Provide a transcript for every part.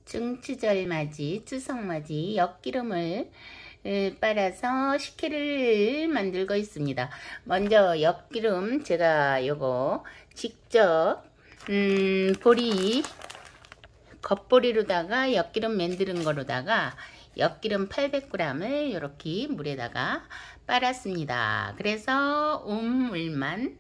중추절맞이, 추석맞이 엿기름을 빨아서 식혜를 만들고 있습니다. 먼저 엿기름 제가 요거 직접 겉보리로다가 엿기름 만드는 거로다가 엿기름 800g을 이렇게 물에다가 빨았습니다. 그래서 온물만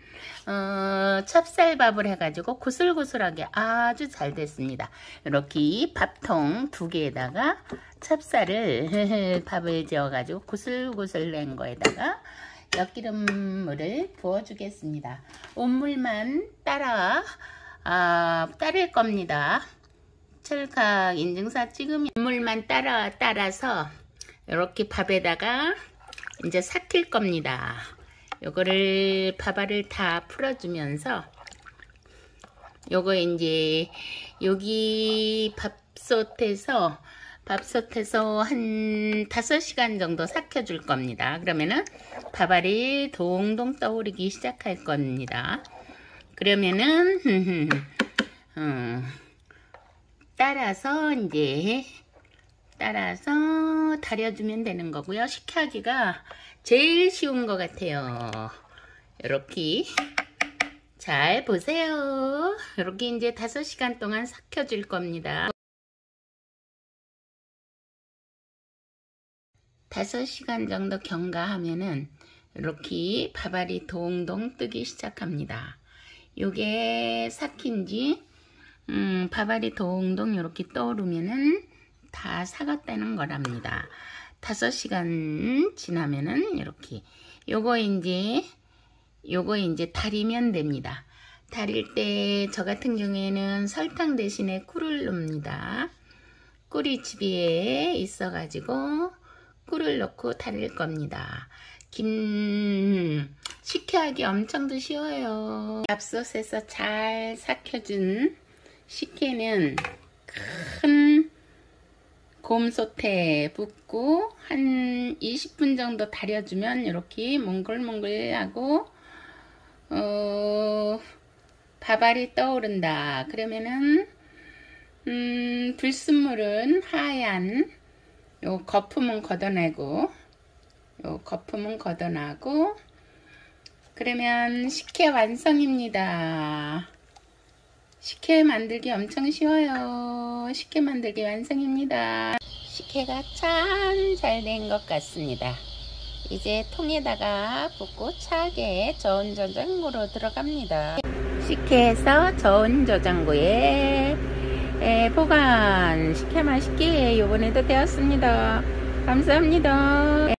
찹쌀밥을 해가지고 고슬고슬하게 아주 잘 됐습니다. 이렇게 밥통 2개에다가 찹쌀을 밥을 지어가지고 고슬고슬 낸 거에다가 엿기름물을 부어주겠습니다. 온물만 따를 겁니다. 찰칵 인증사 찍으면 물만 따라서 이렇게 밥에다가 이제 삭힐 겁니다. 요거를 밥알을 다 풀어주면서 요거 이제 여기 밥솥에서 한 5시간 정도 삭혀줄 겁니다. 그러면은 밥알이 동동 떠오르기 시작할 겁니다. 그러면은 따라서 다려주면 되는 거고요. 식혀하기가 제일 쉬운 것 같아요. 이렇게 잘 보세요. 이렇게 이제 5시간 동안 삭혀줄 겁니다. 5시간 정도 경과하면은 이렇게 밥알이 동동 뜨기 시작합니다. 요게 삭힌지 밥알이 동동 이렇게 떠오르면은 다 삭았다는 거랍니다. 5시간 지나면은 이렇게 요거 이제 다리면 됩니다. 다릴 때 저 같은 경우에는 설탕 대신에 꿀을 넣습니다. 꿀이 집에 있어 가지고 꿀을 넣고 다릴 겁니다. 식혀하기 엄청 쉬워요. 밥솥에서 잘 삭혀준 식혜는 큰 곰솥에 붓고 한 20분 정도 다려주면 이렇게 몽글몽글하고 밥알이 떠오른다. 그러면은 불순물은 하얀 요 거품은 걷어내고 그러면 식혜 완성입니다. 식혜 만들기 엄청 쉬워요. 식혜 만들기 완성입니다. 식혜가 참 잘 된 것 같습니다. 이제 통에다가 붓고 차게 저온 저장고로 들어갑니다. 식혜에서 저온 저장고에 보관. 식혜 맛있게 요번에도 되었습니다. 감사합니다.